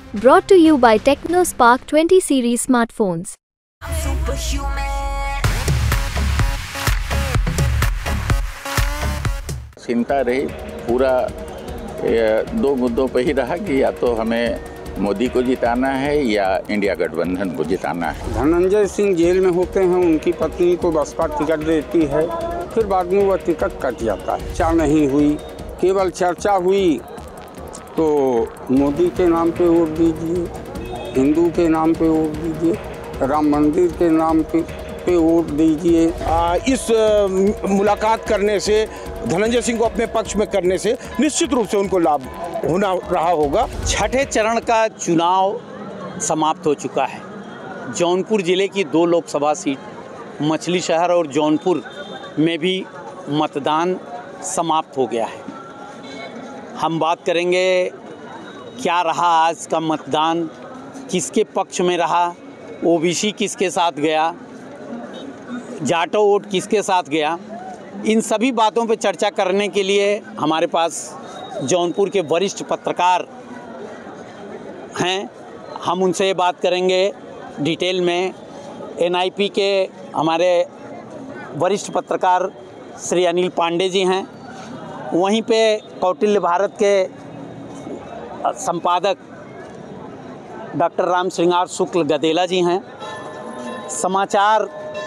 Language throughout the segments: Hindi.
Brought to you by TechnoSpark 20 series smartphones. चिंता रही पूरा दो मुद्दों पर ही रहा कि या तो हमें मोदी को जिताना है या इंडिया गठबंधन को जिताना है। धनंजय सिंह जेल में होते हैं, उनकी पत्नी को बसपा टिकट देती है, फिर बाद में वह टिकट कट जाता है। चर्चा नहीं हुई, केवल चर्चा हुई तो मोदी के नाम पे वोट दीजिए, हिंदू के नाम पे वोट दीजिए, राम मंदिर के नाम पे वोट दीजिए। इस मुलाकात करने से, धनंजय सिंह को अपने पक्ष में करने से निश्चित रूप से उनको लाभ होना रहा होगा। छठे चरण का चुनाव समाप्त हो चुका है। जौनपुर जिले की 2 लोकसभा सीट मछली शहर और जौनपुर में भी मतदान समाप्त हो गया है। हम बात करेंगे क्या रहा आज का मतदान, किसके पक्ष में रहा, ओबीसी किसके साथ गया, जाटो वोट किसके साथ गया। इन सभी बातों पर चर्चा करने के लिए हमारे पास जौनपुर के वरिष्ठ पत्रकार हैं। हम उनसे बात करेंगे डिटेल में। एनआईपी के हमारे वरिष्ठ पत्रकार श्री अनिल पांडे जी हैं, वहीं पे कौटिल्य भारत के संपादक डॉक्टर राम श्रृंगार शुक्ल गदेला जी हैं। समाचार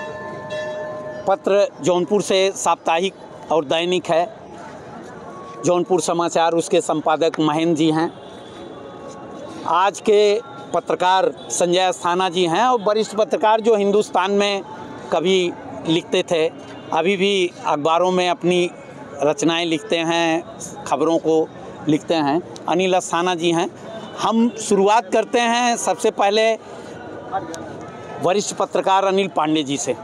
पत्र जौनपुर से साप्ताहिक और दैनिक है जौनपुर समाचार, उसके संपादक महेंद्र जी हैं। आज के पत्रकार संजय अस्थाना जी हैं और वरिष्ठ पत्रकार जो हिंदुस्तान में कभी लिखते थे, अभी भी अखबारों में अपनी रचनाएं लिखते हैं, खबरों को लिखते हैं, अनिल अस्थाना जी हैं। हम शुरुआत करते हैं सबसे पहले वरिष्ठ पत्रकार अनिल पांडे जी से।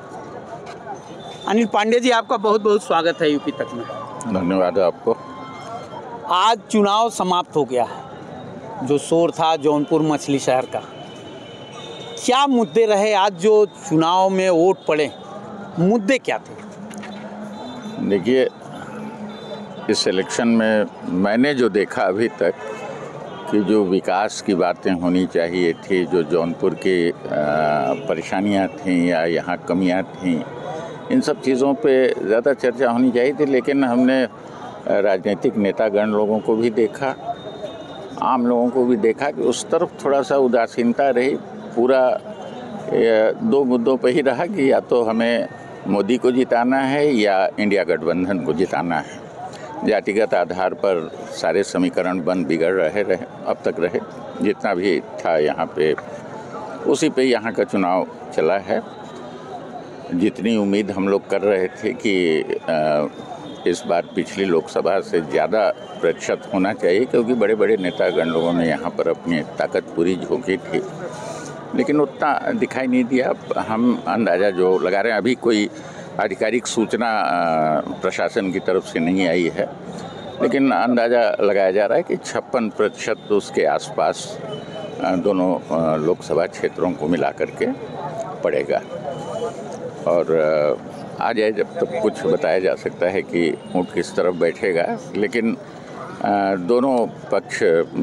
अनिल पांडे जी, आपका बहुत बहुत स्वागत है यूपी तक में। धन्यवाद आपको। आज चुनाव समाप्त हो गया है, जो शोर था जौनपुर मछली शहर का, क्या मुद्दे रहे आज जो चुनाव में वोट पड़े, मुद्दे क्या थे? देखिए, इस इलेक्शन में मैंने जो देखा अभी तक कि जो विकास की बातें होनी चाहिए थी, जो जौनपुर की परेशानियां थीं या यहाँ कमियां थीं, इन सब चीज़ों पे ज़्यादा चर्चा होनी चाहिए थी। लेकिन हमने राजनीतिक नेतागण लोगों को भी देखा, आम लोगों को भी देखा कि उस तरफ थोड़ा सा उदासीनता रही। पूरा 2 मुद्दों पर ही रहा कि या तो हमें मोदी को जिताना है या इंडिया गठबंधन को जिताना है। जातिगत आधार पर सारे समीकरण बिगड़ रहे अब तक रहे, जितना भी था यहाँ पे उसी पे यहाँ का चुनाव चला है। जितनी उम्मीद हम लोग कर रहे थे कि इस बार पिछली लोकसभा से ज़्यादा प्रतिशत होना चाहिए, क्योंकि बड़े बड़े नेतागण लोगों ने यहाँ पर अपनी ताकत पूरी झोंकी थी, लेकिन उतना दिखाई नहीं दिया। हम अंदाज़ा जो लगा रहे हैं, अभी कोई आधिकारिक सूचना प्रशासन की तरफ से नहीं आई है, लेकिन अंदाज़ा लगाया जा रहा है कि 56% उसके आसपास दोनों लोकसभा क्षेत्रों को मिला करके पड़ेगा। और आ जाए जब तक कुछ बताया जा सकता है कि ऊँट किस तरफ बैठेगा, लेकिन दोनों पक्ष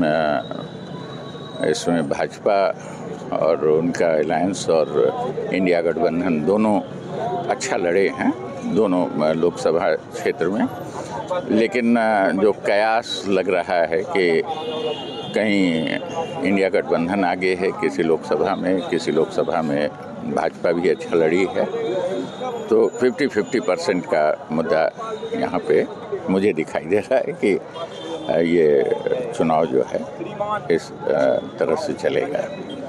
इसमें भाजपा और उनका अलायंस और इंडिया गठबंधन दोनों अच्छा लड़े हैं दोनों लोकसभा क्षेत्र में। लेकिन जो कयास लग रहा है कि कहीं इंडिया गठबंधन आगे है किसी लोकसभा में भाजपा भी अच्छा लड़ी है, तो 50-50% का मुद्दा यहाँ पे मुझे दिखाई दे रहा है कि ये चुनाव जो है इस तरह से चलेगा।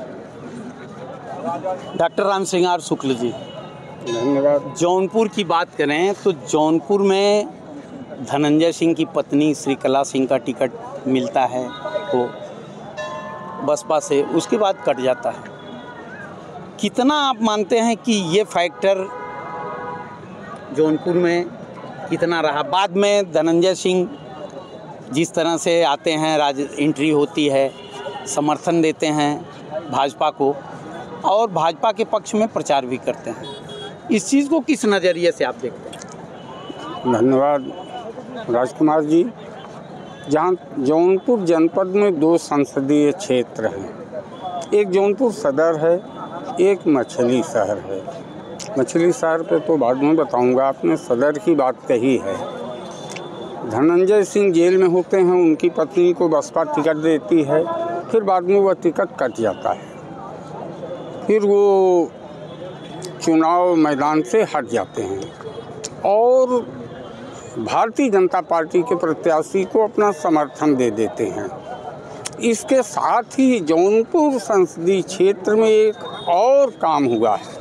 डॉक्टर राम श्रृंगार शुक्ल जी, धन्यवाद। जौनपुर की बात करें तो जौनपुर में धनंजय सिंह की पत्नी श्रीकला सिंह का टिकट मिलता है तो बसपा से, उसके बाद कट जाता है। कितना आप मानते हैं कि ये फैक्टर जौनपुर में कितना रहा? बाद में धनंजय सिंह जिस तरह से आते हैं, एंट्री होती है, समर्थन देते हैं भाजपा को और भाजपा के पक्ष में प्रचार भी करते हैं, इस चीज़ को किस नज़रिए से आप देखते हैं? धन्यवाद राजकुमार जी। जहाँ जौनपुर जनपद में 2 संसदीय क्षेत्र हैं। एक जौनपुर सदर है, एक मछली शहर है। मछली शहर पे तो बाद में बताऊंगा, आपने सदर की बात कही है। धनंजय सिंह जेल में होते हैं, उनकी पत्नी को बसपा टिकट देती है, फिर बाद में वह टिकट कट जाता है, फिर वो चुनाव मैदान से हट जाते हैं और भारतीय जनता पार्टी के प्रत्याशी को अपना समर्थन दे देते हैं। इसके साथ ही जौनपुर संसदीय क्षेत्र में एक और काम हुआ है।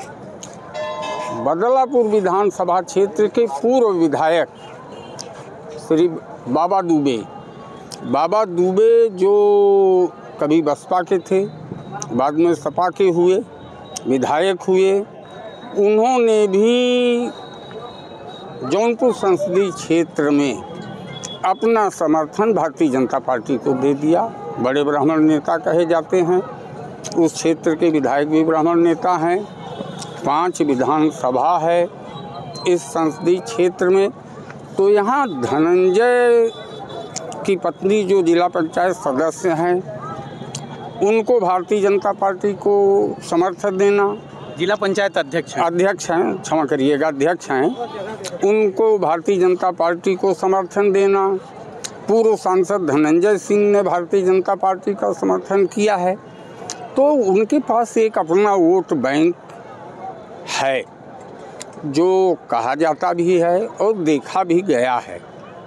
बदलापुर विधानसभा क्षेत्र के पूर्व विधायक श्री बाबा दुबे जो कभी बसपा के थे, बाद में सपा के हुए, विधायक हुए, उन्होंने भी जौनपुर संसदीय क्षेत्र में अपना समर्थन भारतीय जनता पार्टी को दे दिया। बड़े ब्राह्मण नेता कहे जाते हैं, उस क्षेत्र के विधायक भी ब्राह्मण नेता हैं। 5 विधानसभा है इस संसदीय क्षेत्र में। तो यहाँ धनंजय की पत्नी जो जिला पंचायत सदस्य हैं, उनको भारतीय जनता पार्टी को समर्थन देना, जिला पंचायत अध्यक्ष हैं, क्षमा करिएगा, अध्यक्ष हैं, उनको भारतीय जनता पार्टी को समर्थन देना। पूर्व सांसद धनंजय सिंह ने भारतीय जनता पार्टी का समर्थन किया है। तो उनके पास एक अपना वोट बैंक है, जो कहा जाता भी है और देखा भी गया है।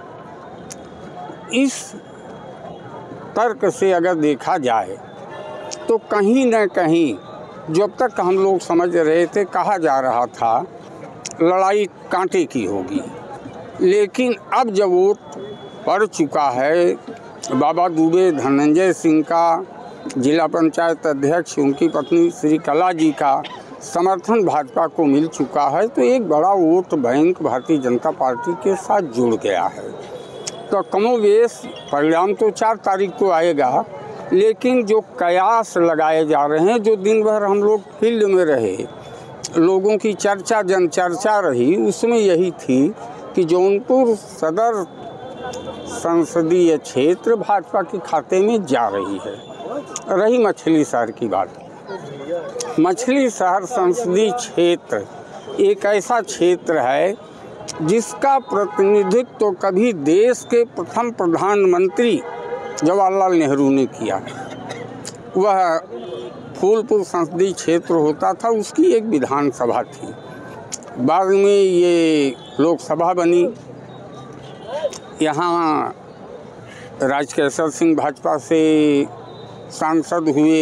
इस तर्क से अगर देखा जाए तो कहीं न कहीं जब तक हम लोग समझ रहे थे, कहा जा रहा था लड़ाई कांटे की होगी, लेकिन अब जब वोट पड़ चुका है, बाबा दुबे धनंजय सिंह का, जिला पंचायत अध्यक्ष उनकी पत्नी श्री कला जी का समर्थन भाजपा को मिल चुका है, तो एक बड़ा vote bank Bharatiya Janata party के साथ जुड़ गया है। तो कमोवेश परिणाम तो 4 तारीख को आएगा, लेकिन जो कयास लगाए जा रहे हैं, जो दिन भर हम लोग फील्ड में रहे, लोगों की चर्चा जनचर्चा रही, उसमें यही थी कि जौनपुर सदर संसदीय क्षेत्र भाजपा के खाते में जा रही है। रही मछली शहर की बात, मछली शहर संसदीय क्षेत्र एक ऐसा क्षेत्र है जिसका प्रतिनिधित्व तो कभी देश के प्रथम प्रधानमंत्री जवाहरलाल नेहरू ने किया। वह फूलपुर संसदीय क्षेत्र होता था, उसकी एक विधानसभा थी, बाद में ये लोकसभा बनी। यहाँ राजकेशर सिंह भाजपा से सांसद हुए,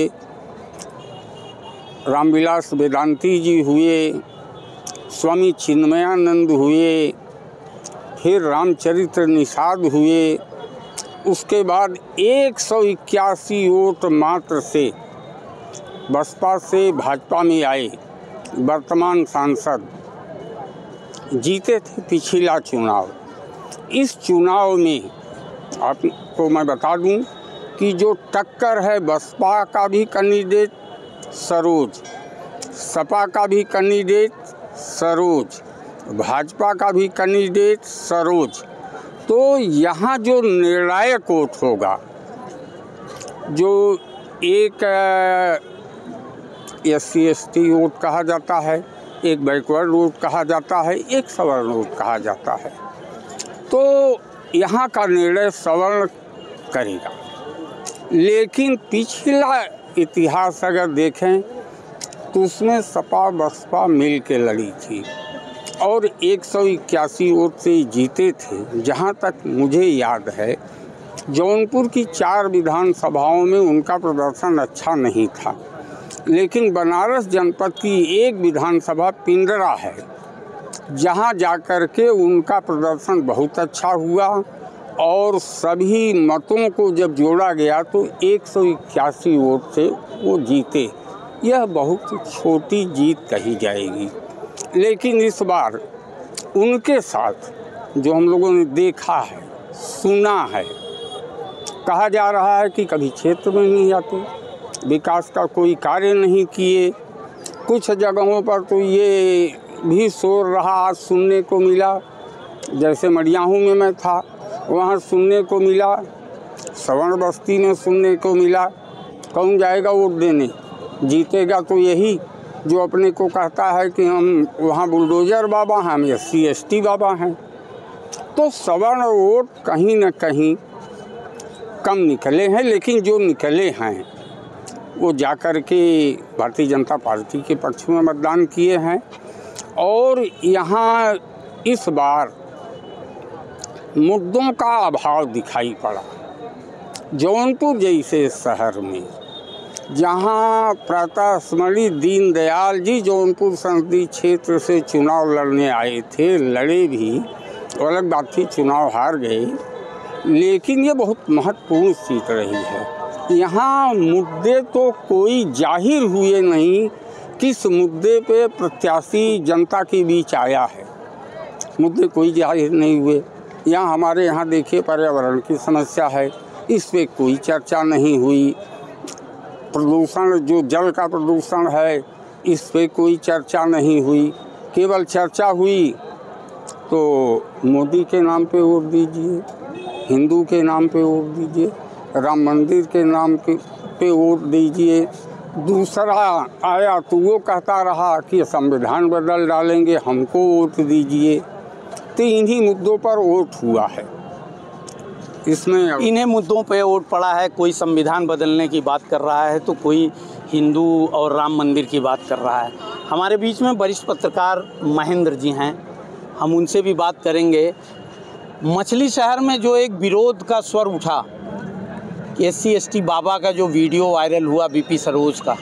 रामविलास वेदांती जी हुए, स्वामी चिन्मयानंद हुए, फिर रामचरित्र निषाद हुए। उसके बाद 181 वोट मात्र से बसपा से भाजपा में आए वर्तमान सांसद जीते थे पिछला चुनाव। इस चुनाव में आपको मैं बता दूं कि जो टक्कर है, बसपा का भी कैंडिडेट सरोज, सपा का भी कैंडिडेट सरोज, भाजपा का भी कैंडिडेट सरोज। तो यहाँ जो निर्णायक वोट होगा, जो एक SC ST वोट कहा जाता है, एक बैकवर्ड वोट कहा जाता है, एक सवर्ण वोट कहा जाता है, तो यहाँ का निर्णय सवर्ण करेगा। लेकिन पिछला इतिहास अगर देखें तो उसमें सपा बसपा मिल के लड़ी थी और 181 वोट से जीते थे। जहाँ तक मुझे याद है, जौनपुर की 4 विधानसभाओं में उनका प्रदर्शन अच्छा नहीं था, लेकिन बनारस जनपद की एक विधानसभा पिंडरा है, जहाँ जाकर के उनका प्रदर्शन बहुत अच्छा हुआ और सभी मतों को जब जोड़ा गया तो 181 वोट से वो जीते। यह बहुत छोटी जीत कही जाएगी, लेकिन इस बार उनके साथ जो हम लोगों ने देखा है, सुना है, कहा जा रहा है कि कभी क्षेत्र में नहीं आते, विकास का कोई कार्य नहीं किए। कुछ जगहों पर तो ये भी शोर रहा, आज सुनने को मिला, जैसे मडियाहू में मैं था वहाँ सुनने को मिला, सवर्ण बस्ती में सुनने को मिला। कौन जाएगा वोट देने? जीतेगा तो यही जो अपने को कहता है कि हम वहाँ बुलडोजर बाबा हैं, हम SC ST बाबा हैं। तो सवर्ण वोट कहीं न कहीं कम निकले हैं, लेकिन जो निकले हैं वो जाकर के भारतीय जनता पार्टी के पक्ष में मतदान किए हैं। और यहाँ इस बार मुद्दों का अभाव दिखाई पड़ा। जौनपुर जैसे शहर में जहाँ प्रातः स्मरणीय दीनदयाल जी जौनपुर संसदीय क्षेत्र से चुनाव लड़ने आए थे, लड़े भी, अलग बात थी चुनाव हार गए, लेकिन ये बहुत महत्वपूर्ण सीट रही है। यहाँ मुद्दे तो कोई जाहिर हुए नहीं, किस मुद्दे पे प्रत्याशी जनता के बीच आया है, मुद्दे कोई जाहिर नहीं हुए। यहाँ हमारे यहाँ देखिए पर्यावरण की समस्या है, इस पे कोई चर्चा नहीं हुई। प्रदूषण, जो जल का प्रदूषण है, इस पे कोई चर्चा नहीं हुई। केवल चर्चा हुई तो मोदी के नाम पे वोट दीजिए, हिंदू के नाम पे वोट दीजिए, राम मंदिर के नाम पे वोट दीजिए। दूसरा आया तो वो कहता रहा कि संविधान बदल डालेंगे, हमको वोट दीजिए। तो इन्हीं मुद्दों पर वोट हुआ है। इसमें इन्हीं मुद्दों पे वोट पड़ा है। कोई संविधान बदलने की बात कर रहा है तो कोई हिंदू और राम मंदिर की बात कर रहा है। हमारे बीच में वरिष्ठ पत्रकार महेंद्र जी हैं, हम उनसे भी बात करेंगे। मछली शहर में जो एक विरोध का स्वर उठा, SC ST बाबा का जो वीडियो वायरल हुआ BP सरोज का,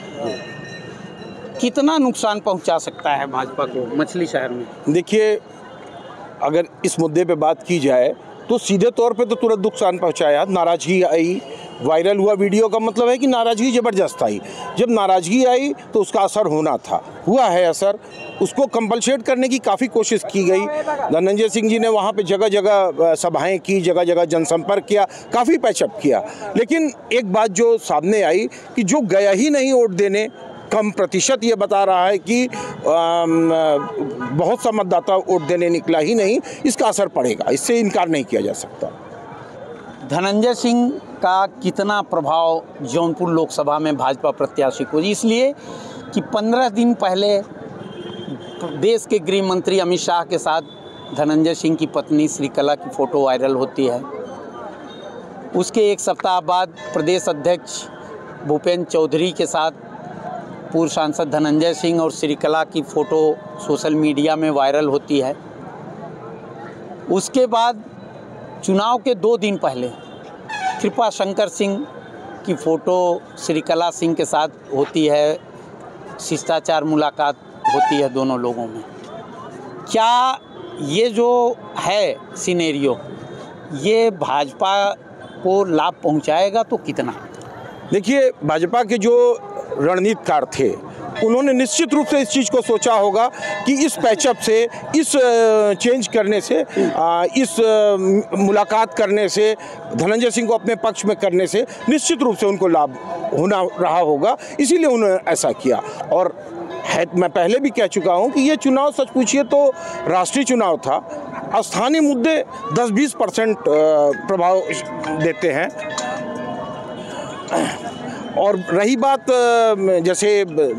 कितना नुकसान पहुंचा सकता है भाजपा को मछली शहर में? देखिए, अगर इस मुद्दे पे बात की जाए तो सीधे तौर पे तो तुरंत नुकसान पहुंचाया। नाराज़गी आई, वायरल हुआ वीडियो का मतलब है कि नाराज़गी ज़बरदस्त आई। जब नाराज़गी आई तो उसका असर होना था, हुआ है असर। उसको कंपलसेट करने की काफ़ी कोशिश की गई। धनंजय सिंह जी ने वहाँ पे जगह जगह सभाएं की, जगह जगह जनसंपर्क किया, काफ़ी पैचअप किया। लेकिन एक बात जो सामने आई कि जो गया ही नहीं वोट देने, कम प्रतिशत ये बता रहा है कि बहुत सा मतदाता वोट देने निकला ही नहीं, इसका असर पड़ेगा, इससे इनकार नहीं किया जा सकता। धनंजय सिंह का कितना प्रभाव जौनपुर लोकसभा में भाजपा प्रत्याशी को, इसलिए कि 15 दिन पहले देश के गृह मंत्री अमित शाह के साथ धनंजय सिंह की पत्नी श्रीकला की फ़ोटो वायरल होती है। उसके एक सप्ताह बाद प्रदेश अध्यक्ष भूपेंद्र चौधरी के साथ पूर्व सांसद धनंजय सिंह और श्रीकला की फ़ोटो सोशल मीडिया में वायरल होती है। उसके बाद चुनाव के 2 दिन पहले कृपा शंकर सिंह की फ़ोटो श्रीकला सिंह के साथ होती है, शिष्टाचार मुलाकात होती है दोनों लोगों में। क्या ये जो है सिनेरियो, ये भाजपा को लाभ पहुंचाएगा तो कितना? देखिए, भाजपा के जो रणनीतिकार थे उन्होंने निश्चित रूप से इस चीज़ को सोचा होगा कि इस पैचअप से, इस चेंज करने से, इस मुलाकात करने से, धनंजय सिंह को अपने पक्ष में करने से निश्चित रूप से उनको लाभ होना रहा होगा, इसीलिए उन्होंने ऐसा किया। और मैं पहले भी कह चुका हूं कि ये चुनाव सच पूछिए तो राष्ट्रीय चुनाव था। स्थानीय मुद्दे 10-20% प्रभाव देते हैं। और रही बात जैसे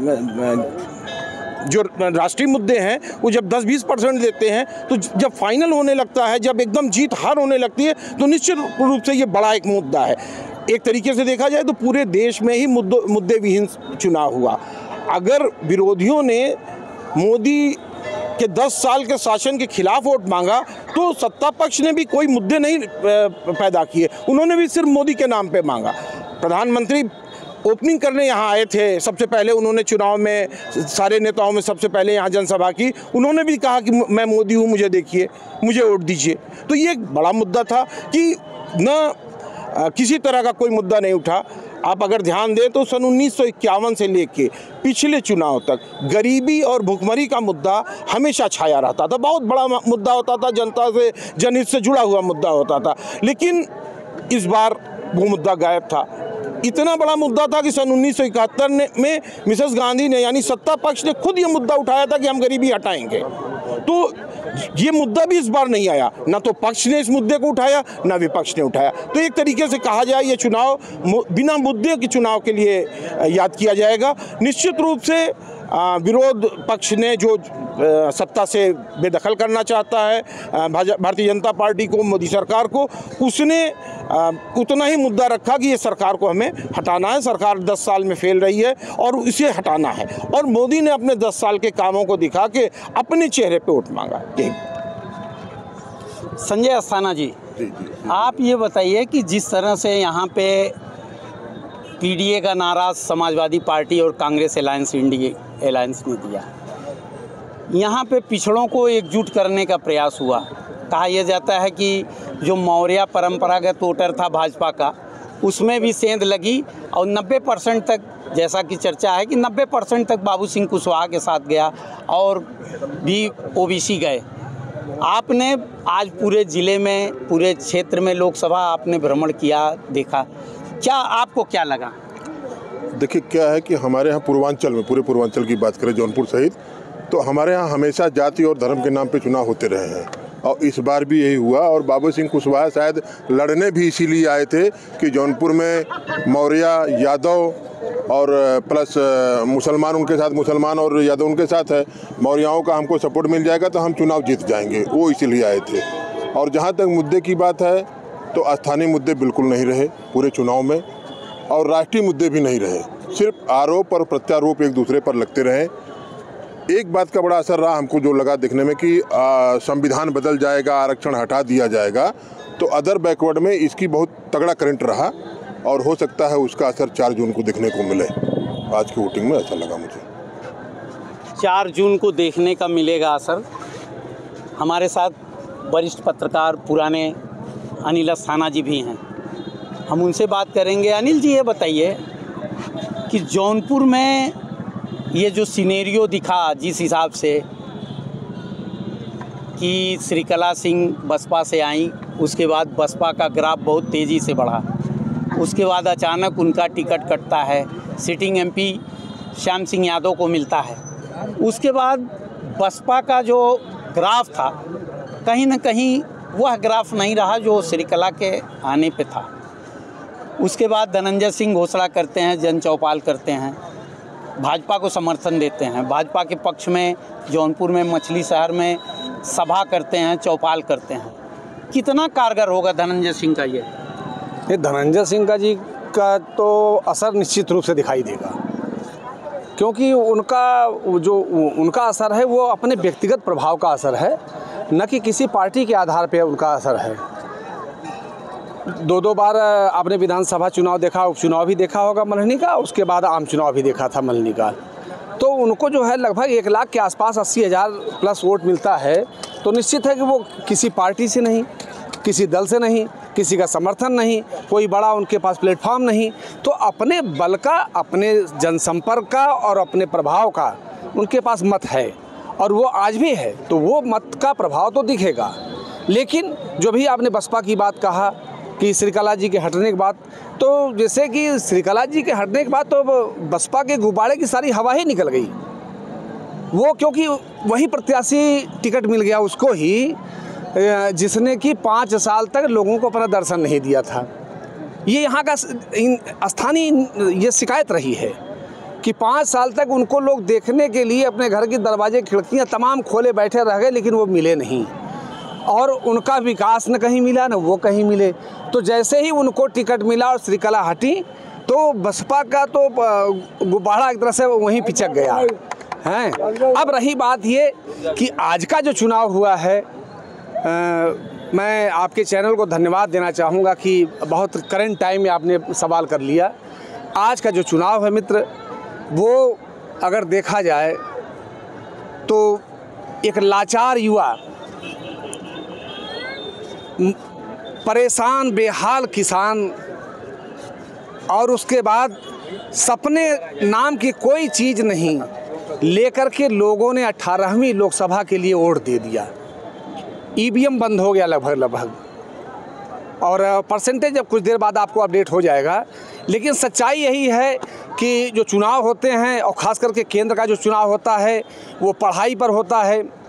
जो राष्ट्रीय मुद्दे हैं वो जब 10-20% देते हैं, तो जब फाइनल होने लगता है, जब एकदम जीत हार होने लगती है, तो निश्चित रूप से ये बड़ा एक मुद्दा है। एक तरीके से देखा जाए तो पूरे देश में ही मुद्दे विहीन चुनाव हुआ। अगर विरोधियों ने मोदी के 10 साल के शासन के खिलाफ वोट मांगा तो सत्ता पक्ष ने भी कोई मुद्दे नहीं पैदा किए, उन्होंने भी सिर्फ मोदी के नाम पे मांगा। प्रधानमंत्री ओपनिंग करने यहाँ आए थे, सबसे पहले उन्होंने चुनाव में सारे नेताओं में सबसे पहले यहाँ जनसभा की, उन्होंने भी कहा कि मैं मोदी हूँ, मुझे देखिए, मुझे वोट दीजिए। तो ये एक बड़ा मुद्दा था कि न किसी तरह का कोई मुद्दा नहीं उठा। आप अगर ध्यान दें तो सन 1951 से लेके पिछले चुनाव तक गरीबी और भुखमरी का मुद्दा हमेशा छाया रहता था। बहुत बड़ा मुद्दा होता था, जनता से, जनहित से जुड़ा हुआ मुद्दा होता था। लेकिन इस बार वो मुद्दा गायब था। इतना बड़ा मुद्दा था कि सन 1971 में मिसेस गांधी ने, यानी सत्ता पक्ष ने खुद ये मुद्दा उठाया था कि हम गरीबी हटाएंगे। तो ये मुद्दा भी इस बार नहीं आया, ना तो पक्ष ने इस मुद्दे को उठाया ना विपक्ष ने उठाया। तो एक तरीके से कहा जाए ये चुनाव बिना मुद्दे के चुनाव के लिए याद किया जाएगा। निश्चित रूप से विरोध पक्ष ने जो सत्ता से बेदखल करना चाहता है भारतीय जनता पार्टी को, मोदी सरकार को, उसने उतना ही मुद्दा रखा कि ये सरकार को हमें हटाना है, सरकार 10 साल में फेल रही है और इसे हटाना है। और मोदी ने अपने 10 साल के कामों को दिखा के अपने चेहरे पे वोट मांगा। संजय अस्थाना जी, आप ये बताइए कि जिस तरह से यहाँ पे पीडीए का नारा समाजवादी पार्टी और कांग्रेस अलायंस ने दिया, यहाँ पे पिछड़ों को एकजुट करने का प्रयास हुआ। कहा यह जाता है कि जो मौर्य परंपरागत वोटर था भाजपा का, उसमें भी सेंध लगी और 90% तक, जैसा कि चर्चा है कि 90% तक बाबू सिंह कुशवाहा के साथ गया और भी ओबीसी गए। आपने आज पूरे ज़िले में, पूरे क्षेत्र में लोकसभा आपने भ्रमण किया, देखा, क्या आपको क्या लगा? देखिए, क्या है कि हमारे यहाँ पूर्वांचल में, पूरे पूर्वांचल की बात करें जौनपुर सहित, तो हमारे यहाँ हमेशा जाति और धर्म के नाम पे चुनाव होते रहे हैं और इस बार भी यही हुआ। और बाबू सिंह कुशवाहा शायद लड़ने भी इसीलिए आए थे कि जौनपुर में मौर्य, यादव और प्लस मुसलमान उनके साथ, मुसलमान और यादव उनके साथ है, मौर्याओं का हमको सपोर्ट मिल जाएगा तो हम चुनाव जीत जाएंगे, वो इसीलिए आए थे। और जहाँ तक मुद्दे की बात है तो स्थानीय मुद्दे बिल्कुल नहीं रहे पूरे चुनाव में और राष्ट्रीय मुद्दे भी नहीं रहे, सिर्फ आरोप और प्रत्यारोप एक दूसरे पर लगते रहे। एक बात का बड़ा असर रहा हमको जो लगा देखने में कि संविधान बदल जाएगा, आरक्षण हटा दिया जाएगा, तो अदर बैकवर्ड में इसकी बहुत तगड़ा करंट रहा और हो सकता है उसका असर 4 जून को देखने को मिले। आज की वोटिंग में ऐसा लगा मुझे। 4 जून को देखने का मिलेगा असर। हमारे साथ वरिष्ठ पत्रकार पुराने अनिल अस्थाना जी भी हैं, हम उनसे बात करेंगे। अनिल जी, ये बताइए कि जौनपुर में ये जो सिनेरियो दिखा, जिस हिसाब से कि श्रीकला सिंह बसपा से आई, उसके बाद बसपा का ग्राफ बहुत तेज़ी से बढ़ा, उसके बाद अचानक उनका टिकट कटता है, सिटिंग एमपी श्याम सिंह यादव को मिलता है। उसके बाद बसपा का जो ग्राफ था, कहीं ना कहीं वह ग्राफ नहीं रहा जो श्रीकला के आने पे था। उसके बाद धनंजय सिंह घोषणा करते हैं, जन चौपाल करते हैं, भाजपा को समर्थन देते हैं, भाजपा के पक्ष में जौनपुर में, मछली शहर में सभा करते हैं, चौपाल करते हैं। कितना कारगर होगा धनंजय सिंह का ये धनंजय सिंह का जी का तो असर निश्चित रूप से दिखाई देगा, क्योंकि उनका असर है वो अपने व्यक्तिगत प्रभाव का असर है, न कि किसी पार्टी के आधार पे उनका असर है। 2 बार आपने विधानसभा चुनाव देखा, उपचुनाव भी देखा होगा मल्हनी का, उसके बाद आम चुनाव भी देखा था मल्हनी का। तो उनको जो है लगभग 1 लाख के आसपास 80,000 प्लस वोट मिलता है। तो निश्चित है कि वो किसी पार्टी से नहीं, किसी दल से नहीं, किसी का समर्थन नहीं, कोई बड़ा उनके पास प्लेटफॉर्म नहीं, तो अपने बल का, अपने जनसंपर्क का और अपने प्रभाव का उनके पास मत है और वो आज भी है। तो वो मत का प्रभाव तो दिखेगा। लेकिन जो भी आपने बसपा की बात कहा कि श्रीकला जी के हटने के बाद, तो जैसे कि श्रीकला जी के हटने के बाद तो बसपा के गुब्बारे की सारी हवा ही निकल गई। वो क्योंकि वही प्रत्याशी टिकट मिल गया उसको ही, जिसने कि 5 साल तक लोगों को अपना दर्शन नहीं दिया था। ये यहाँ का स्थानीय ये शिकायत रही है कि 5 साल तक उनको लोग देखने के लिए अपने घर के दरवाजे, खिड़कियाँ तमाम खोले बैठे रह गए, लेकिन वो मिले नहीं और उनका विकास न कहीं मिला न वो कहीं मिले। तो जैसे ही उनको टिकट मिला और श्रीकला हटी तो बसपा का तो गुब्बारा एक तरह से वहीं पिचक गया है। अब रही बात ये कि आज का जो चुनाव हुआ है, मैं आपके चैनल को धन्यवाद देना चाहूँगा कि बहुत करंट टाइम में आपने सवाल कर लिया। आज का जो चुनाव है मित्र, वो अगर देखा जाए तो एक लाचार युवा, परेशान बेहाल किसान और उसके बाद सपने नाम की कोई चीज़ नहीं लेकर के लोगों ने 18वीं लोकसभा के लिए वोट दे दिया। ईवीएम बंद हो गया लगभग और परसेंटेज अब कुछ देर बाद आपको अपडेट हो जाएगा। लेकिन सच्चाई यही है कि जो चुनाव होते हैं और ख़ास करके केंद्र का जो चुनाव होता है वो पढ़ाई पर होता है,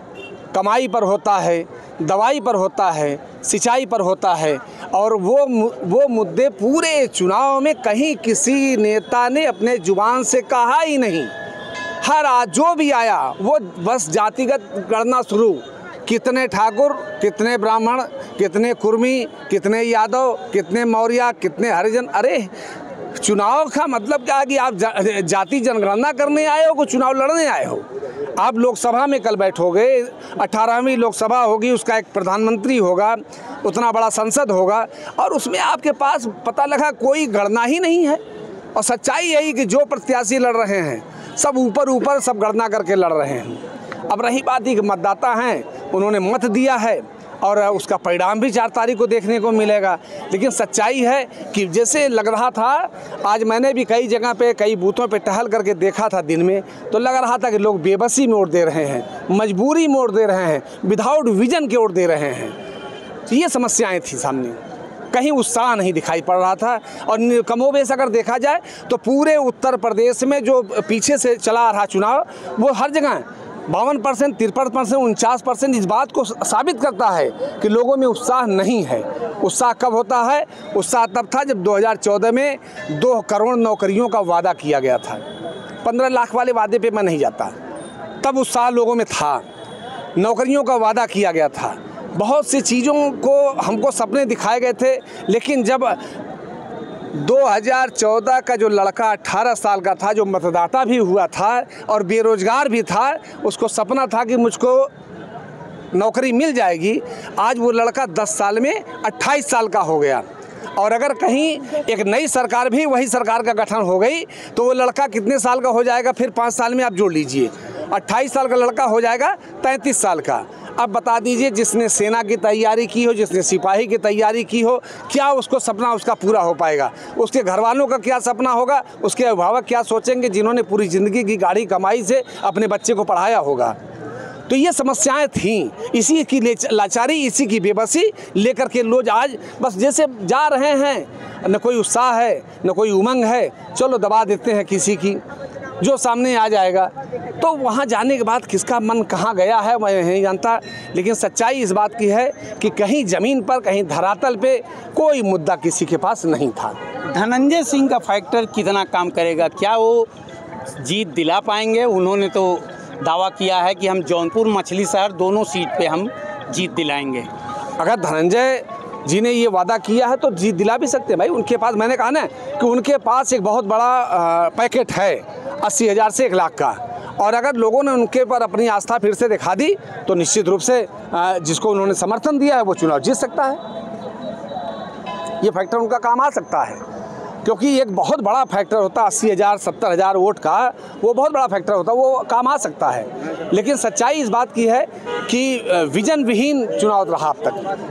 कमाई पर होता है, दवाई पर होता है, सिंचाई पर होता है। और वो मुद्दे पूरे चुनाव में कहीं किसी नेता ने अपने जुबान से कहा ही नहीं। हर आज जो भी आया वो बस जातिगत गणना शुरू, कितने ठाकुर, कितने ब्राह्मण, कितने कुर्मी, कितने यादव, कितने मौर्य, कितने हरिजन। अरे चुनाव का मतलब क्या है कि आप जाति जनगणना करने आए हो कि चुनाव लड़ने आए हो? आप लोकसभा में कल बैठोगे, 18वीं लोकसभा होगी, उसका एक प्रधानमंत्री होगा, उतना बड़ा संसद होगा, और उसमें आपके पास पता लगा कोई गणना ही नहीं है। और सच्चाई यही कि जो प्रत्याशी लड़ रहे हैं सब ऊपर सब गणना करके लड़ रहे हैं। अब रही बात ही कि मतदाता हैं, उन्होंने मत दिया है और उसका परिणाम भी 4 तारीख को देखने को मिलेगा। लेकिन सच्चाई है कि जैसे लग रहा था, आज मैंने भी कई जगह पे कई बूथों पे टहल करके देखा था दिन में, तो लग रहा था कि लोग बेबसी में वोट दे रहे हैं, मजबूरी में वोट दे रहे हैं, विदाउट विजन के वोट दे रहे हैं। तो ये समस्याएं थी सामने, कहीं उत्साह नहीं दिखाई पड़ रहा था। और कमोबेश अगर देखा जाए तो पूरे उत्तर प्रदेश में जो पीछे से चला रहा चुनाव, वो हर जगह 52%, 53%, 49% इस बात को साबित करता है कि लोगों में उत्साह नहीं है। उत्साह कब होता है? उत्साह तब था जब 2014 में 2 करोड़ नौकरियों का वादा किया गया था। 15 लाख वाले वादे पे मैं नहीं जाता, तब उत्साह लोगों में था, नौकरियों का वादा किया गया था, बहुत सी चीज़ों को हमको सपने दिखाए गए थे। लेकिन जब 2014 का जो लड़का 18 साल का था, जो मतदाता भी हुआ था और बेरोजगार भी था, उसको सपना था कि मुझको नौकरी मिल जाएगी। आज वो लड़का 10 साल में 28 साल का हो गया। और अगर कहीं एक नई सरकार भी वही सरकार का गठन हो गई तो वो लड़का कितने साल का हो जाएगा? फिर 5 साल में आप जोड़ लीजिए, 28 साल का लड़का हो जाएगा 33 साल का। अब बता दीजिए, जिसने सेना की तैयारी की हो, जिसने सिपाही की तैयारी की हो, क्या उसको सपना उसका पूरा हो पाएगा? उसके घर वालों का क्या सपना होगा? उसके अभिभावक क्या सोचेंगे जिन्होंने पूरी ज़िंदगी की गाढ़ी कमाई से अपने बच्चे को पढ़ाया होगा? तो ये समस्याएं थीं, इसी की लाचारी, इसी की बेबसी लेकर के लोग आज बस जैसे जा रहे हैं, न कोई उत्साह है, न कोई उमंग है, चलो दबा देते हैं किसी की, जो सामने आ जाएगा। तो वहाँ जाने के बाद किसका मन कहाँ गया है मैं नहीं जानता। लेकिन सच्चाई इस बात की है कि कहीं ज़मीन पर, कहीं धरातल पे कोई मुद्दा किसी के पास नहीं था। धनंजय सिंह का फैक्टर कितना काम करेगा? क्या वो जीत दिला पाएंगे? उन्होंने तो दावा किया है कि हम जौनपुर, मछली शहर दोनों सीट पे हम जीत दिलाएंगे। अगर धनंजय जी ने ये वादा किया है तो जीत दिला भी सकते हैं भाई। उनके पास, मैंने कहा ना कि उनके पास एक बहुत बड़ा पैकेट है 80,000 से 1 लाख का। और अगर लोगों ने उनके पर अपनी आस्था फिर से दिखा दी तो निश्चित रूप से जिसको उन्होंने समर्थन दिया है वो चुनाव जीत सकता है। ये फैक्टर उनका काम आ सकता है, क्योंकि एक बहुत बड़ा फैक्टर होता है 80,000 70,000 वोट का, वो बहुत बड़ा फैक्टर होता है, वो काम आ सकता है। लेकिन सच्चाई इस बात की है कि विजन विहीन चुनाव रहा अब तक।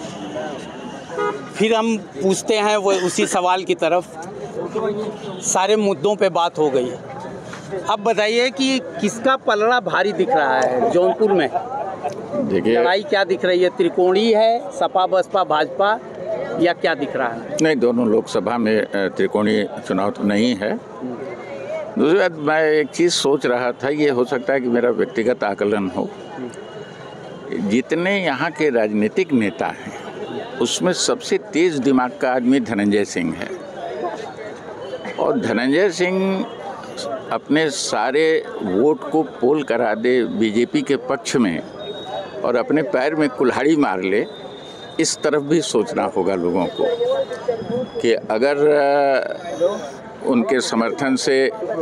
फिर हम पूछते हैं वो उसी सवाल की तरफ। सारे मुद्दों पे बात हो गई, अब बताइए कि किसका पलड़ा भारी दिख रहा है जौनपुर में? देखिए, लड़ाई क्या दिख रही है? त्रिकोणी है, सपा बसपा भाजपा, या क्या दिख रहा है? नहीं, दोनों लोकसभा में त्रिकोणीय चुनाव तो नहीं है। दूसरी बात, मैं एक चीज़ सोच रहा था, ये हो सकता है कि मेरा व्यक्तिगत आकलन हो, जितने यहाँ के राजनीतिक नेता हैं उसमें सबसे तेज़ दिमाग का आदमी धनंजय सिंह है। और धनंजय सिंह अपने सारे वोट को पोल करा दे बीजेपी के पक्ष में और अपने पैर में कुल्हाड़ी मार ले, इस तरफ भी सोचना होगा लोगों को कि अगर उनके समर्थन से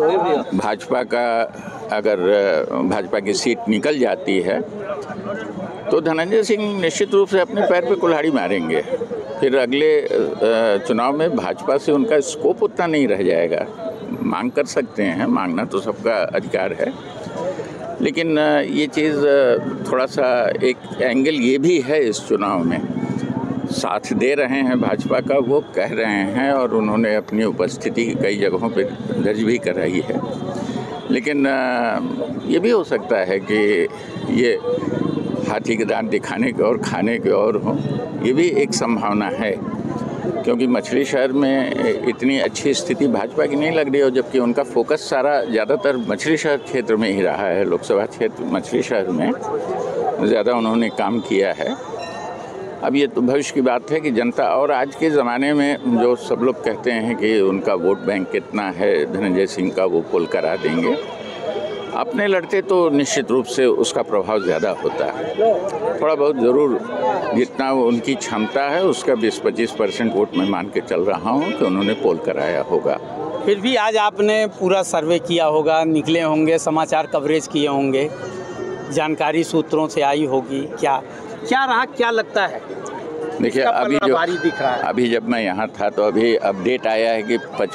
भाजपा की सीट निकल जाती है तो धनंजय सिंह निश्चित रूप से अपने पैर पे कुल्हाड़ी मारेंगे। फिर अगले चुनाव में भाजपा से उनका स्कोप उतना नहीं रह जाएगा। मांग कर सकते हैं, मांगना तो सबका अधिकार है, लेकिन ये चीज़ थोड़ा सा एक एंगल ये भी है इस चुनाव में, साथ दे रहे हैं भाजपा का, वो कह रहे हैं और उन्होंने अपनी उपस्थिति कई जगहों पे दर्ज भी कराई है। लेकिन ये भी हो सकता है कि ये हाथी के दांत दिखाने के और खाने के और हो, ये भी एक संभावना है, क्योंकि मछली शहर में इतनी अच्छी स्थिति भाजपा की नहीं लग रही है, जबकि उनका फोकस सारा ज़्यादातर मछली शहर क्षेत्र में ही रहा है, लोकसभा क्षेत्र मछली शहर में। ज़्यादा उन्होंने काम किया है। अब ये तो भविष्य की बात है कि जनता, और आज के ज़माने में जो सब लोग कहते हैं कि उनका वोट बैंक कितना है, धनंजय सिंह का, वो पोल करा देंगे। अपने लड़ते तो निश्चित रूप से उसका प्रभाव ज़्यादा होता है, थोड़ा बहुत ज़रूर जितना उनकी क्षमता है उसका 20-25% वोट मैं मान के चल रहा हूँ कि उन्होंने पोल कराया होगा। फिर भी आज आपने पूरा सर्वे किया होगा, निकले होंगे, समाचार कवरेज किए होंगे, जानकारी सूत्रों से आई होगी, क्या रहा, क्या लगता है? देखिए अभी जब मैं यहाँ था तो अभी अपडेट आया है कि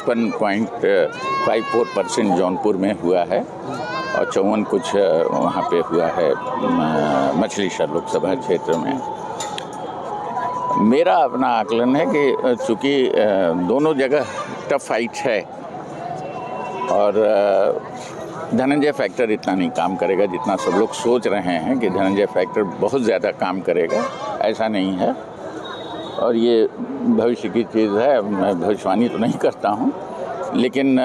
55.54% जौनपुर में हुआ है और 54 कुछ वहाँ पे हुआ है मछली शहर लोकसभा क्षेत्र में। मेरा अपना आकलन है कि चूँकि दोनों जगह टफ फाइट है और धनंजय फैक्टर इतना नहीं काम करेगा जितना सब लोग सोच रहे हैं कि धनंजय फैक्टर बहुत ज़्यादा काम करेगा, ऐसा नहीं है। और ये भविष्य की चीज़ है, मैं भविष्यवाणी तो नहीं करता हूँ, लेकिन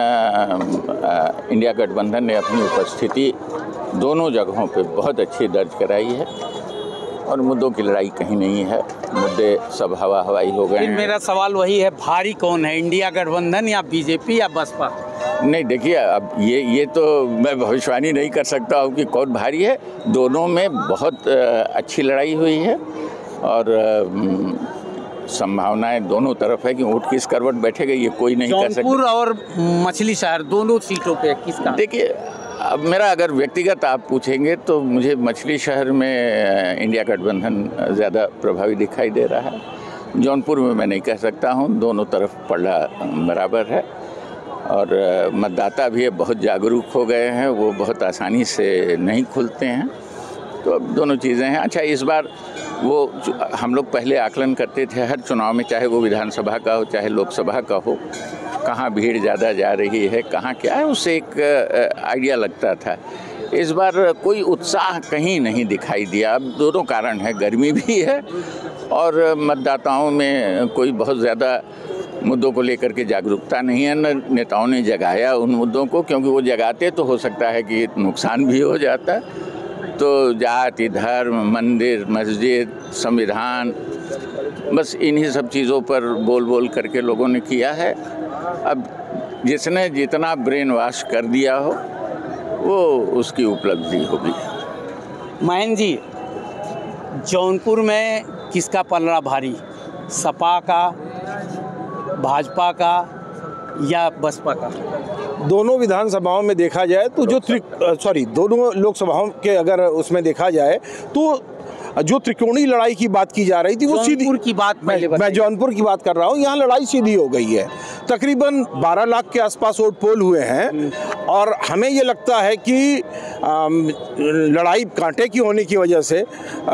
इंडिया गठबंधन ने अपनी उपस्थिति दोनों जगहों पे बहुत अच्छी दर्ज कराई है और मुद्दों की लड़ाई कहीं नहीं है, मुद्दे सब हवा हवाई हो गए हैं। मेरा सवाल वही है, भारी कौन है, इंडिया गठबंधन या बीजेपी या बसपा? नहीं, देखिए अब ये तो मैं भविष्यवाणी नहीं कर सकता हूँ कि कौन भारी है। दोनों में बहुत अच्छी लड़ाई हुई है और संभावनाएं दोनों तरफ है कि वोट किस करवट बैठेगा ये कोई नहीं कह सकता। जौनपुर और मछली शहर दोनों सीटों पे किसका? देखिए अब मेरा अगर व्यक्तिगत आप पूछेंगे तो मुझे मछली शहर में इंडिया गठबंधन ज़्यादा प्रभावी दिखाई दे रहा है। जौनपुर में मैं नहीं कह सकता हूँ, दोनों तरफ पल्ला बराबर है और मतदाता भी बहुत जागरूक हो गए हैं, वो बहुत आसानी से नहीं खुलते हैं। तो अब दोनों चीज़ें हैं। अच्छा, इस बार वो हम लोग पहले आकलन करते थे हर चुनाव में, चाहे वो विधानसभा का हो चाहे लोकसभा का हो, कहाँ भीड़ ज़्यादा जा रही है, कहाँ क्या है, उससे एक आइडिया लगता था। इस बार कोई उत्साह कहीं नहीं दिखाई दिया। अब दोनों कारण है, गर्मी भी है और मतदाताओं में कोई बहुत ज़्यादा मुद्दों को लेकर के जागरूकता नहीं है, न नेताओं ने जगाया उन मुद्दों को, क्योंकि वो जगाते तो हो सकता है कि नुकसान भी हो जाता। तो जाति, धर्म, मंदिर, मस्जिद, संविधान, बस इन्हीं सब चीज़ों पर बोल करके लोगों ने किया है। अब जिसने जितना ब्रेन वॉश कर दिया हो वो उसकी उपलब्धि होगी। महेंद्र जी, जौनपुर में किसका पलड़ा भारी, सपा का, भाजपा का या बसपा का? दोनों विधानसभाओं में देखा जाए तो दोनों लोकसभाओं के अगर उसमें देखा जाए तो जो त्रिकोणीय लड़ाई की बात की जा रही थी वो सीधी की बात मैं जौनपुर की बात कर रहा हूँ। यहाँ लड़ाई सीधी हो गई है, तकरीबन 12 लाख के आसपास वोट पोल हुए हैं और हमें ये लगता है कि लड़ाई कांटे की होने की वजह से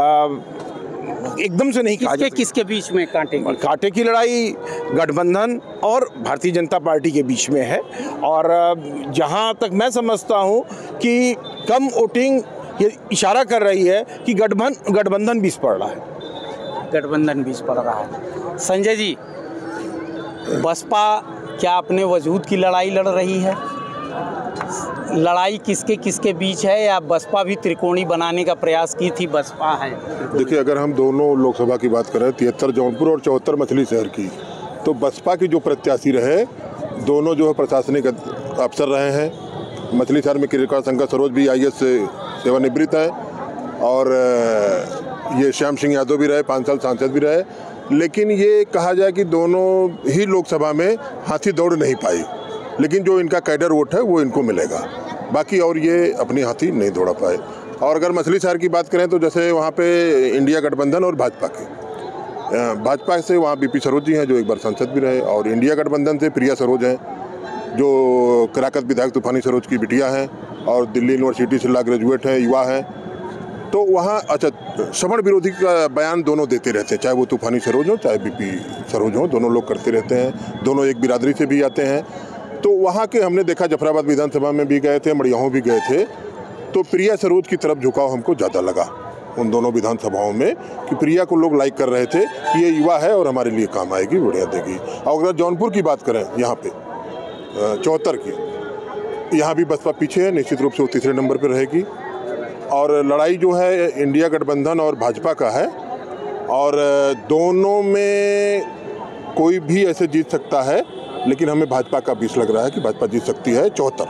एकदम से नहीं कहा जा सकता। किसके बीच में कांटे की लड़ाई गठबंधन और भारतीय जनता पार्टी के बीच में है और जहां तक मैं समझता हूं कि कम वोटिंग ये इशारा कर रही है कि गठबंधन 20 पड़ रहा है। गठबंधन 20 पड़ रहा है। संजय जी, बसपा क्या अपने वजूद की लड़ाई लड़ रही है? लड़ाई किसके बीच है या बसपा भी त्रिकोणी बनाने का प्रयास की थी? बसपा है। देखिए, अगर हम दोनों लोकसभा की बात करें, 73 जौनपुर और 74 मछली शहर की, तो बसपा की जो प्रत्याशी रहे दोनों जो है प्रशासनिक अफसर रहे हैं। मछली शहर में किरकार शंकर सरोज भी IAS से सेवानिवृत्त है और ये श्याम सिंह यादव भी रहे, 5 साल सांसद भी रहे। लेकिन ये कहा जाए कि दोनों ही लोकसभा में हाथी दौड़ नहीं पाई, लेकिन जो इनका कैडर वोट है वो इनको मिलेगा, बाकी और ये अपनी हाथी नहीं दौड़ा पाए। और अगर मछली शहर की बात करें तो जैसे वहाँ पे इंडिया गठबंधन और भाजपा से वहाँ BP सरोज जी हैं जो एक बार सांसद भी रहे, और इंडिया गठबंधन से प्रिया सरोज हैं जो कराकत विधायक तूफानी सरोज की बिटिया हैं और दिल्ली यूनिवर्सिटी से लॉ ग्रेजुएट हैं, युवा हैं। तो वहाँ श्रवण विरोधी का बयान दोनों देते रहते हैं, चाहे वो तूफानी सरोज हो चाहे BP सरोज हो, दोनों लोग करते रहते हैं, दोनों एक बिरादरी से भी आते हैं। तो वहाँ के हमने देखा, जफराबाद विधानसभा में भी गए थे, मड़ियाहों भी गए थे, तो प्रिया सरोज की तरफ झुकाव हमको ज़्यादा लगा उन दोनों विधानसभाओं में कि प्रिया को लोग लाइक कर रहे थे कि ये युवा है और हमारे लिए काम आएगी, बढ़िया देगी। और अगर जौनपुर की बात करें, यहाँ पे 74 की, यहाँ भी बसपा पीछे है, निश्चित रूप से वो तीसरे नंबर पर रहेगी। और लड़ाई जो है इंडिया गठबंधन और भाजपा का है, और दोनों में कोई भी ऐसे जीत सकता है, लेकिन हमें भाजपा का 20 लग रहा है कि भाजपा जीत सकती है। 74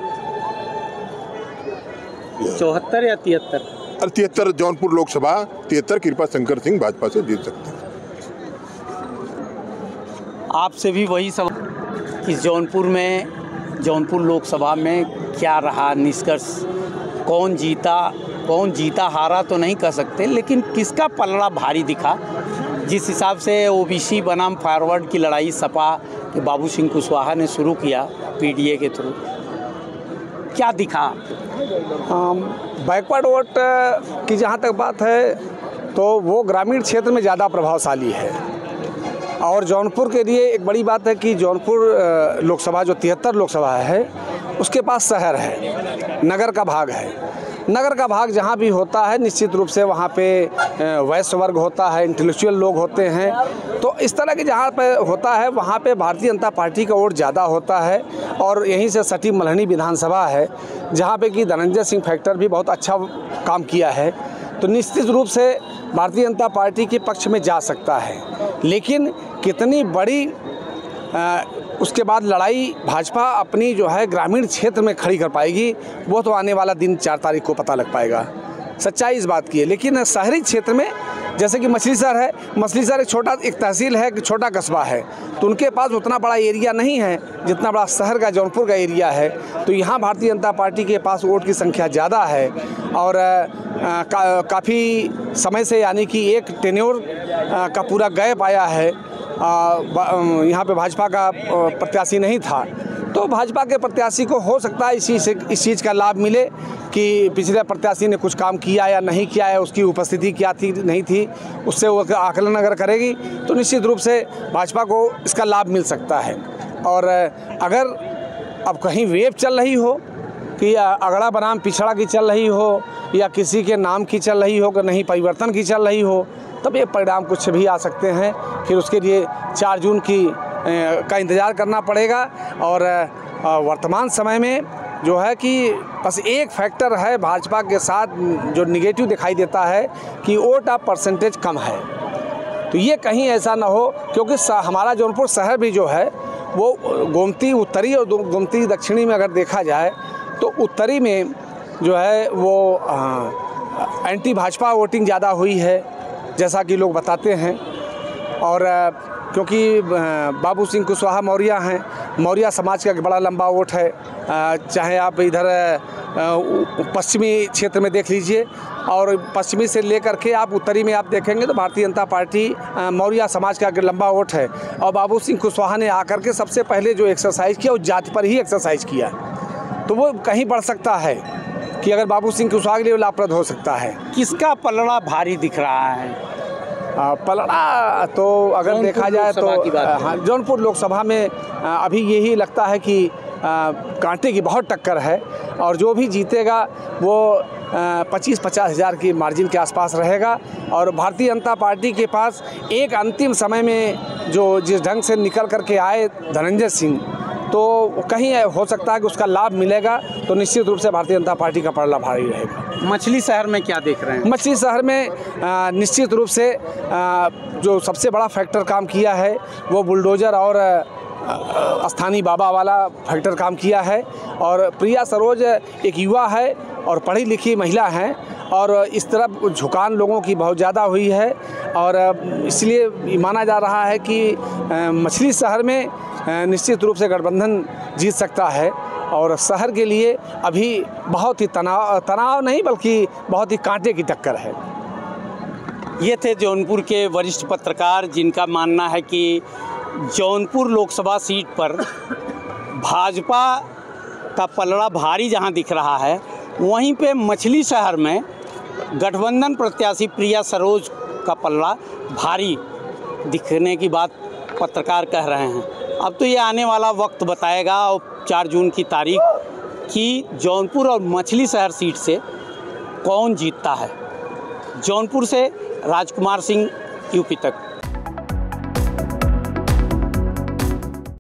या 73? 73 जौनपुर लोकसभा, 73 कृपा शंकर सिंह भाजपा से जीत सकते हैं। आपसे भी वही सवाल कि जौनपुर लोकसभा में क्या रहा निष्कर्ष, कौन जीता हारा तो नहीं कह सकते, लेकिन किसका पलड़ा भारी दिखा? जिस हिसाब से ओबीसी बनाम फॉरवर्ड की लड़ाई सपा के बाबू सिंह कुशवाहा ने शुरू किया पीडीए के थ्रू, क्या दिखा? बैकवर्ड वोट की जहाँ तक बात है तो वो ग्रामीण क्षेत्र में ज़्यादा प्रभावशाली है, और जौनपुर के लिए एक बड़ी बात है कि जौनपुर लोकसभा जो 73 लोकसभा है उसके पास शहर है, नगर का भाग है। नगर का भाग जहाँ भी होता है निश्चित रूप से वहाँ पे वयस्क वर्ग होता है, इंटेलेक्चुअल लोग होते हैं, तो इस तरह के जहाँ पे होता है वहाँ पे भारतीय जनता पार्टी का वोट ज़्यादा होता है। और यहीं से सटी मल्हनी विधानसभा है जहाँ पे कि धनंजय सिंह फैक्टर भी बहुत अच्छा काम किया है, तो निश्चित रूप से भारतीय जनता पार्टी के पक्ष में जा सकता है। लेकिन कितनी बड़ी उसके बाद लड़ाई भाजपा अपनी जो है ग्रामीण क्षेत्र में खड़ी कर पाएगी, वो तो आने वाला दिन 4 तारीख को पता लग पाएगा। सच्चाई इस बात की है। लेकिन शहरी क्षेत्र में जैसे कि मछली शहर है, मछली शहर एक तहसील है, एक छोटा कस्बा है, तो उनके पास उतना बड़ा एरिया नहीं है जितना बड़ा शहर का जौनपुर का एरिया है। तो यहाँ भारतीय जनता पार्टी के पास वोट की संख्या ज़्यादा है, और काफ़ी समय से यानी कि एक टेन्योर का पूरा गैप आया है, यहाँ पे भाजपा का प्रत्याशी नहीं था, तो भाजपा के प्रत्याशी को हो सकता है इस चीज़ का लाभ मिले कि पिछले प्रत्याशी ने कुछ काम किया या नहीं किया है, उसकी उपस्थिति क्या थी नहीं थी, उससे वो आकलन अगर करेगी तो निश्चित रूप से भाजपा को इसका लाभ मिल सकता है। और अगर अब कहीं वेव चल रही हो कि अगड़ा बनाम पिछड़ा की चल रही हो, या किसी के नाम की चल रही हो कि नहीं परिवर्तन की चल रही हो, तब ये परिणाम कुछ भी आ सकते हैं। फिर उसके लिए 4 जून का इंतज़ार करना पड़ेगा। और वर्तमान समय में जो है कि बस एक फैक्टर है भाजपा के साथ जो निगेटिव दिखाई देता है कि वोट ऑफ परसेंटेज कम है, तो ये कहीं ऐसा ना हो, क्योंकि हमारा जौनपुर शहर भी जो है वो गोमती उत्तरी और गोमती दक्षिणी में अगर देखा जाए तो उत्तरी में जो है वो एंटी भाजपा वोटिंग ज़्यादा हुई है जैसा कि लोग बताते हैं। और क्योंकि बाबू सिंह कुशवाहा मौर्य हैं, मौर्य समाज का एक बड़ा लंबा वोट है, चाहे आप इधर पश्चिमी क्षेत्र में देख लीजिए और पश्चिमी से लेकर के आप उत्तरी में आप देखेंगे तो भारतीय जनता पार्टी मौर्य समाज का लंबा वोट है। और बाबू सिंह कुशवाहा ने आकर के सबसे पहले जो एक्सरसाइज किया वो जाति पर ही एक्सरसाइज किया, तो वो कहीं बढ़ सकता है कि अगर बाबू सिंह कुशवाहा के लिए लाभप्रद हो सकता है। किसका पलड़ा भारी दिख रहा है? पलड़ा तो अगर देखा जाए तो हाँ, जौनपुर लोकसभा में अभी यही लगता है कि कांटे की बहुत टक्कर है, और जो भी जीतेगा वो 25-50 हज़ार की मार्जिन के आसपास रहेगा। और भारतीय जनता पार्टी के पास एक अंतिम समय में जो जिस ढंग से निकल करके आए धनंजय सिंह, तो कहीं हो सकता है कि उसका लाभ मिलेगा, तो निश्चित रूप से भारतीय जनता पार्टी का पलड़ा भारी रहेगा। मछली शहर में क्या देख रहे हैं? मछली शहर में निश्चित रूप से जो सबसे बड़ा फैक्टर काम किया है वो बुलडोज़र और स्थानीय बाबा वाला फैक्टर काम किया है। और प्रिया सरोज एक युवा है और पढ़ी लिखी महिला हैं, और इस तरफ झुकान लोगों की बहुत ज़्यादा हुई है, और इसलिए माना जा रहा है कि मछली शहर में निश्चित रूप से गठबंधन जीत सकता है। और शहर के लिए अभी बहुत ही तनाव नहीं बल्कि बहुत ही कांटे की टक्कर है। ये थे जौनपुर के वरिष्ठ पत्रकार जिनका मानना है कि जौनपुर लोकसभा सीट पर भाजपा का पलड़ा भारी जहां दिख रहा है, वहीं पे मछली शहर में गठबंधन प्रत्याशी प्रिया सरोज का पलड़ा भारी दिखने की बात पत्रकार कह रहे हैं। अब तो ये आने वाला वक्त बताएगा, और 4 जून की तारीख कि जौनपुर और मछली शहर सीट से कौन जीतता है। जौनपुर से राजकुमार सिंह, यूपी तक।